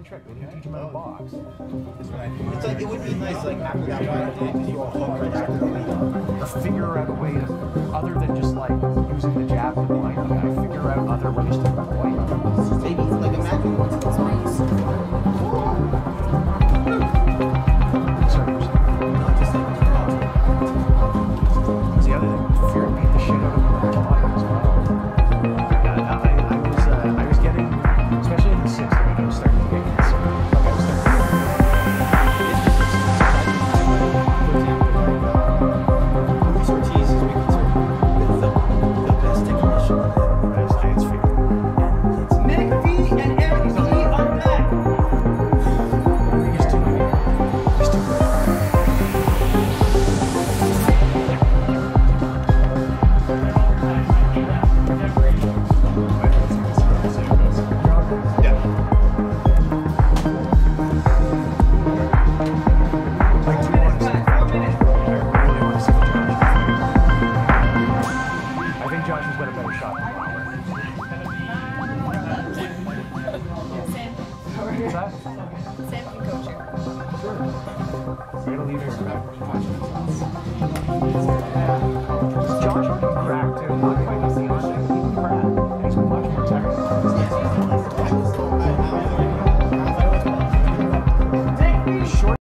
trick. They didn't teach him how to box. It's like, it would be nice, like, after that fight, because you all hook right after the lead. Or figure out a way to, other than just like using the jab to blind the guy, figure out other ways to avoid him. Maybe, like, imagine what's going on. Sorry, that's the other thing. Fear beat the shit out of him on the body as well. I was getting, especially in the sixth, I was starting to get concerned. Like I was starting to Luis Ortiz is the best technician in the Giants fear. Nick D and MD on deck. He's too good. He's too good. I think Josh has got a better shot than Wilder. What's that? Sam can coach you. Sure. You gotta leave her.